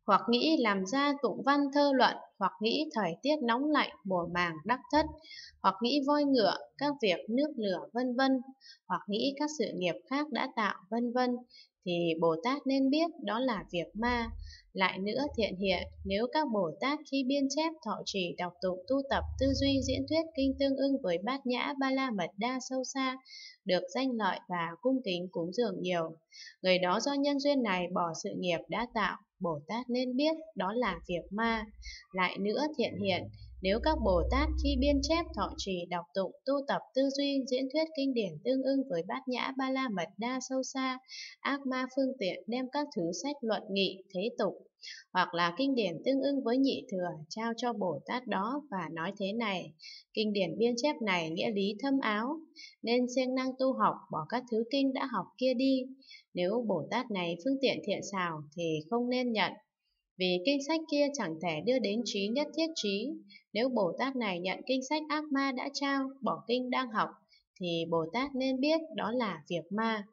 hoặc nghĩ làm ra tụng văn thơ luận, hoặc nghĩ thời tiết nóng lạnh, mùa màng đắc thất, hoặc nghĩ voi ngựa, các việc nước lửa vân vân, hoặc nghĩ các sự nghiệp khác đã tạo vân vân, thì Bồ Tát nên biết đó là việc ma. Lại nữa thiện hiện, nếu các Bồ Tát khi biên chép thọ trì đọc tụng tu tập tư duy diễn thuyết kinh tương ưng với bát nhã ba la mật đa sâu xa, được danh lợi và cung kính cúng dường nhiều, người đó do nhân duyên này bỏ sự nghiệp đã tạo, Bồ Tát nên biết đó là việc ma. Lại nữa thiện hiện, nếu các Bồ Tát khi biên chép thọ trì đọc tụng tu tập tư duy diễn thuyết kinh điển tương ưng với bát nhã ba la mật đa sâu xa, ác ma phương tiện đem các thứ sách luận nghị thế tục hoặc là kinh điển tương ưng với nhị thừa trao cho Bồ Tát đó và nói thế này: kinh điển biên chép này nghĩa lý thâm áo, nên siêng năng tu học, bỏ các thứ kinh đã học kia đi. Nếu Bồ Tát này phương tiện thiện xảo thì không nên nhận, vì kinh sách kia chẳng thể đưa đến trí nhất thiết trí. Nếu Bồ Tát này nhận kinh sách ác ma đã trao, bỏ kinh đang học, thì Bồ Tát nên biết đó là việc ma.